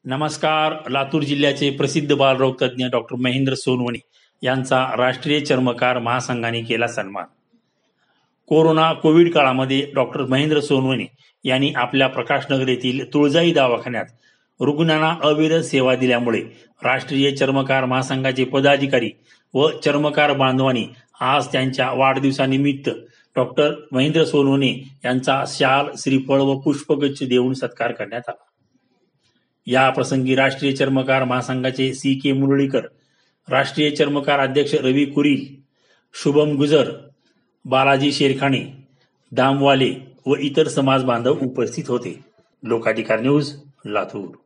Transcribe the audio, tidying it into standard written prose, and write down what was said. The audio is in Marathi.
नमस्कार. लातूर जिल्ह्याचे प्रसिद्ध बालरोग तज्ज्ञ डॉक्टर महेंद्र सोनवणे यांचा राष्ट्रीय चर्मकार महासंघाने केला सन्मान. कोविड काळामध्ये डॉक्टर महेंद्र सोनवणे यांनी आपल्या प्रकाशनगर येथील तुळजाई दवाखान्यात रुग्णांना अविरत सेवा दिल्यामुळे राष्ट्रीय चर्मकार महासंघाचे पदाधिकारी व चर्मकार बांधवांनी आज त्यांच्या वाढदिवसानिमित्त डॉक्टर महेंद्र सोनवणे यांचा शाल, श्रीफळ व पुष्पगुच्छ देऊन सत्कार करण्यात आला. या प्रसंगी राष्ट्रीय चर्मकार महासंघाचे CK मुरळीकर, राष्ट्रीय चर्मकार अध्यक्ष रवी कुरील, शुभम गुजर, बालाजी शेरखाणे, दामवाले व इतर समाज बांधव उपस्थित होते. लोकाधिकार न्यूज, लातूर.